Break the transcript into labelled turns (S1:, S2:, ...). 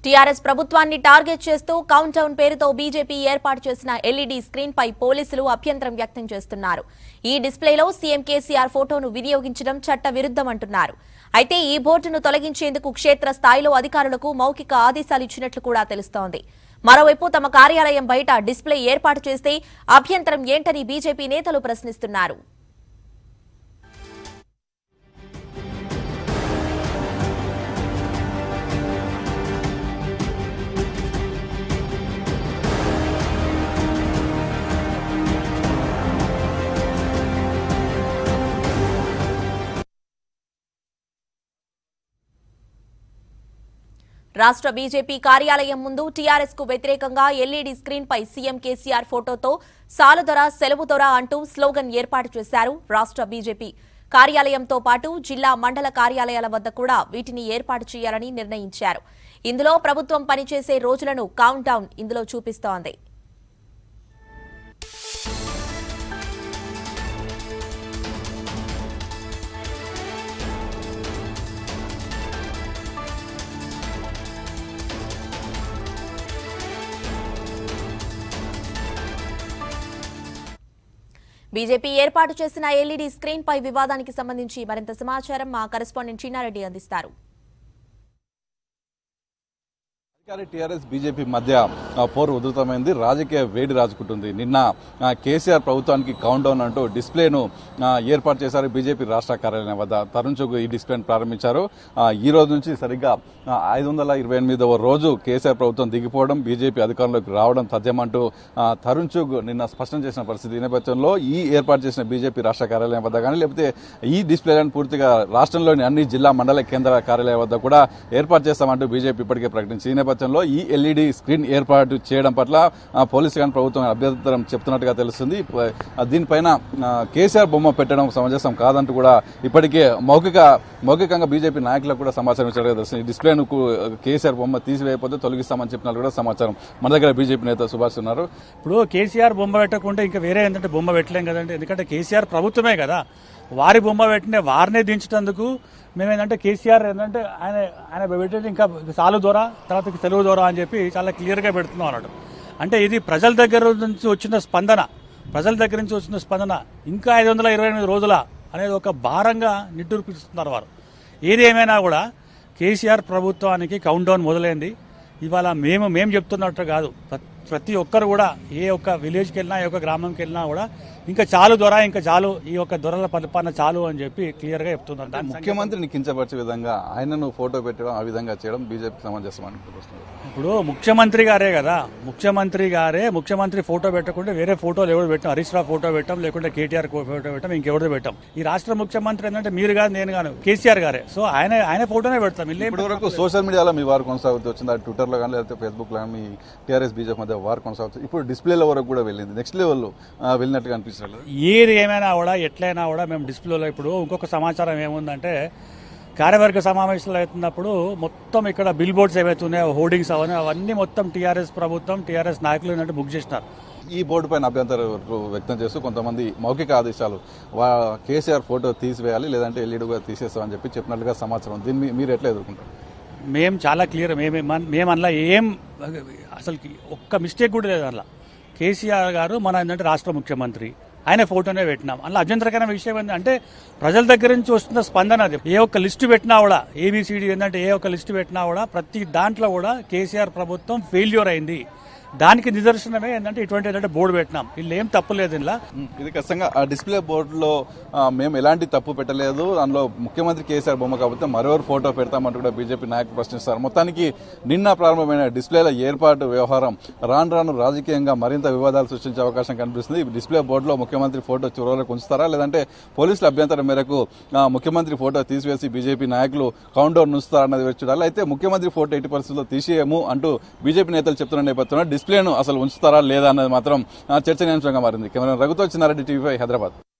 S1: TRS ప్రభుత్వాన్ని target చేస్తూ count down పేరుతో బీజేపీ ఏర్పాటు చేసిన ఎల్ఈడీ స్క్రీన్ పై పోలీసులు అభ్యంతరం వ్యక్తం చేస్తున్నారు. ఈ డిస్ప్లేలో సీఎం కేసీఆర్ ఫోటోను వినియోగించడం చట్ట విరుద్ధమంటున్నారు. అయితే ఈ బోర్డును తొలగించేందుకు క్షేత్ర స్థాయిలో అధికారులకు మౌఖిక ఆదేశాలు ఇచ్చినట్లు కూడా తెలుస్తోంది. మరోవైపు తమ కార్యాలయం బయట డిస్ప్లే ఏర్పాటు చేస్తే అభ్యంతరం ఏంటని బీజేపీ నేతలు ప్రశ్నిస్తున్నారు. రాష్ట్ర బీజేపీ కార్యాలయం ముందు టీఆర్ఎస్ కు వ్యతిరేకంగా ఎల్ఈడీ స్క్రీన్ పై సీఎం కేసీఆర్ ఫోటోతో సాలుదొర సెలవుదొర అంటూ స్లోగన్ ఏర్పాటు చేశారు. రాష్ట్ర బీజేపీ కార్యాలయంతో పాటు జిల్లా మండల కార్యాలయాల వద్ద కూడా వీటిని ఏర్పాటు చేయాలని నిర్ణయించారు. ఇందులో ప్రభుత్వం పనిచేసే రోజులను కౌంట్ డౌన్ ఇందులో చూపిస్తోంది. బీజేపీ ఏర్పాటు చేసిన ఎల్ఈడీ స్క్రీన్ పై వివాదానికి సంబంధించి మరింత సమాచారం మా కరెస్పాండెంట్ చిన్నారెడ్డి అందిస్తారు.
S2: టీఆర్ఎస్ బీజేపీ మధ్య పోరు ఉధృతమైంది. రాజకీయ వేడి రాజుకుంటుంది. నిన్న కేసీఆర్ ప్రభుత్వానికి కౌంట్ డౌన్ అంటూ డిస్ప్లేను ఏర్పాటు చేశారు. బీజేపీ రాష్ట్ర కార్యాలయం వద్ద తరుణ్ చుగ్ ఈ డిస్ప్లేను ప్రారంభించారు. ఈ రోజు నుంచి సరిగ్గా 528వ రోజు కేసీఆర్ ప్రభుత్వం దిగిపోవడం, బీజేపీ అధికారంలోకి రావడం తథ్యమంటూ తరుణ్ చుగ్ నిన్న స్పష్టం చేసిన పరిస్థితి. ఈ నేపథ్యంలో ఈ ఏర్పాటు చేసిన బీజేపీ రాష్ట్ర కార్యాలయం వద్ద కానీ లేకపోతే ఈ డిస్ప్లేలను పూర్తిగా రాష్ట్రంలోని అన్ని జిల్లా మండల కేంద్ర కార్యాలయం వద్ద కూడా ఏర్పాటు చేస్తామంటూ బీజేపీ ఇప్పటికే ప్రకటించింది. ఈ నేపథ్యంలో ఈ ఎల్ఈడీ స్క్రీన్ ఏర్పాటు చేయడం పట్ల పోలీసు కానీ ప్రభుత్వం అభ్యంతరం చెప్తున్నట్టుగా తెలుస్తుంది. దీనిపైన కేసీఆర్ బొమ్మ పెట్టడం సమంజసం కాదంటూ కూడా ఇప్పటికే మౌఖికంగా బీజేపీ నాయకులకు కూడా సమాచారం ఇచ్చినట్టుగా తెలుస్తుంది. ఈ డిస్ప్లేను కేసీఆర్ బొమ్మ తీసివేయకపోతే తొలగిస్తామని చెప్పినట్టు కూడా సమాచారం. మన దగ్గర బీజేపీ నేత సుభాష్ ఉన్నారు.
S3: ఇప్పుడు కేసీఆర్ బొమ్మ పెట్టకుంటే ఇంకా వేరే ఏంటంటే బొమ్మ పెట్టలేం కదండి. ఎందుకంటే కేసీఆర్ ప్రభుత్వమే కదా, వారి బొమ్మ పెట్టిన వారినే దించేందుకు మేమేంటంటే కేసీఆర్ ఏంటంటే ఆయన పెట్టేది ఇంకా సాలు దూర తర్వాత తెలుగు దూర అని చెప్పి చాలా క్లియర్గా పెడుతున్నాం అన్నాడు. అంటే ఇది ప్రజల దగ్గర నుంచి వచ్చిన స్పందన ఇంకా 528 రోజుల అనేది ఒక భారంగా నిట్టూర్పిస్తున్నారు వారు. ఏది ఏమైనా కూడా కేసీఆర్ ప్రభుత్వానికి కౌంట్ డౌన్ మొదలైంది. ఇవాళ మేము చెప్తున్నట్టు కాదు, ప్రతి ఒక్కరు కూడా ఏ ఒక్క విలేజ్కి వెళ్ళినా ఏ ఒక్క గ్రామంకి వెళ్ళినా కూడా ఇంకా చాలు దొర, ఇంకా చాలు, ఈ యొక్క దొరల పరిపాలన చాలు అని చెప్పి క్లియర్ గా చెప్తున్నారు.
S2: ముఖ్యమంత్రిని కించపరిచే విధంగా ఆయనను ఫోటో పెట్టడం, ఆ విధంగా చేయడం బీజేపీ సమంజసం అనుకుంటున్నారు.
S3: ఇప్పుడు ముఖ్యమంత్రి గారే కదా, ముఖ్యమంత్రి ఫోటో పెట్టకుంటే వేరే ఫోటోలు ఎవరు పెట్టాం, హరీష్ రావు ఫోటో పెట్టాం, లేకుంటే కేటీఆర్ ఫోటో పెట్టాం, ఇంకెవరిదో పెట్టాం. ఈ రాష్ట్ర ముఖ్యమంత్రి ఏంటంటే మీరు కాదు, నేను కాను, కేసీఆర్ గారే. సో ఆయన ఫోటోనే పెడతాం.
S2: ఇప్పటి వరకు సోషల్ మీడియాలో మీ వారు కొనసాగుతూ వచ్చింది, ట్విట్టర్ లో కానీ లేకపోతే ఫేస్బుక్ లో కానీ మీ టీఆర్ఎస్ బీజేపీ మధ్య వారు కొనసాగుతుంది. ఇప్పుడు డిస్ప్లేల వరకు కూడా వెళ్ళింది, నెక్స్ట్ లెవెల్ వెళ్ళినట్టుగా అనిపిస్తుంది.
S3: ఏది ఏమైనా కూడా ఎట్లయినా కూడా మేము డిస్ప్లేలో ఇప్పుడు ఇంకొక సమాచారం ఏముందంటే కార్యవర్గ సమావేశాలు అవుతున్నప్పుడు మొత్తం ఇక్కడ బిల్ బోర్డ్స్ ఏవైతున్నాయో, హోర్డింగ్స్ అవన్నీ మొత్తం టీఆర్ఎస్ ప్రభుత్వం, టీఆర్ఎస్ నాయకులు ఏంటంటే బుక్ చేసినారు.
S2: ఈ బోర్డు పైన అభ్యంతరం వ్యక్తం చేస్తూ కొంతమంది మౌఖిక ఆదేశాలు కేసీఆర్ ఫోటో తీసివేయాలి లేదంటే ఎల్ఈడీగా తీసేస్తామని చెప్పినట్లుగా సమాచారం. దీన్ని మీరు ఎట్లా ఎదుర్కొంటారు?
S3: మేము చాలా క్లియర్, మేము అందులో ఏం అసలు ఒక్క మిస్టేక్ కూడా లేదు. అందులో కేసీఆర్ గారు మన ఏంటంటే రాష్ట్ర ముఖ్యమంత్రి, ఆయన ఫోటోనే పెట్టినాం. అందులో అభ్యంతరకరమైన విషయం ఏంటంటే ప్రజల దగ్గర నుంచి వస్తున్న స్పందన. అది ఏ ఒక్క లిస్టు పెట్టినా కూడా, ఏబిసిడి ఏంటంటే ఏ ఒక్క లిస్టు పెట్టినా కూడా ప్రతి దాంట్లో కూడా కేసీఆర్ ప్రభుత్వం ఫెయిల్యూర్ అయింది. దానికి నిదర్శనమే ఏంటంటే ఇటువంటి ఏంటంటే బోర్డు పెట్టినాం. వీళ్ళు ఏం తప్పు లేదు ఇలా.
S2: ఇది ఖచ్చితంగా ఆ డిస్ప్లే బోర్డులో మేము ఎలాంటి తప్పు పెట్టలేదు, అందులో ముఖ్యమంత్రి కేసీఆర్ బొమ్మ కాబట్టి మరెవరు ఫోటో పెడతామంటూ కూడా బీజేపీ నాయకులు ప్రశ్నిస్తారు. మొత్తానికి నిన్న ప్రారంభమైన డిస్ప్లేల ఏర్పాటు వ్యవహారం రాను రాజకీయంగా మరింత వివాదాలు సృష్టించే అవకాశం కనిపిస్తుంది. ఈ డిస్ప్లే బోర్డులో ముఖ్యమంత్రి ఫోటో చివరికి ఉంచుతారా లేదంటే పోలీసుల అభ్యంతరం మేరకు ముఖ్యమంత్రి ఫోటో తీసివేసి బీజేపీ నాయకులు కౌంట్ డౌన్ ఉంచుతారా అన్నది వచ్చి చూడాలి. అయితే ముఖ్యమంత్రి ఫోటో ఎట్టి పరిస్థితుల్లో తీసేయము అంటూ బీజేపీ నేతలు చెప్తున్న నేపథ్యంలో డిస్ప్లేను అసలు ఉంచుతారా లేదా అన్నది మాత్రం చర్చనీయాంశంగా మారింది. కెమెరా రఘుతో చిన్నారెడ్డి, TV5 హైదరాబాద్.